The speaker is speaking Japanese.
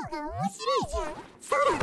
が面白いじゃん。そうだ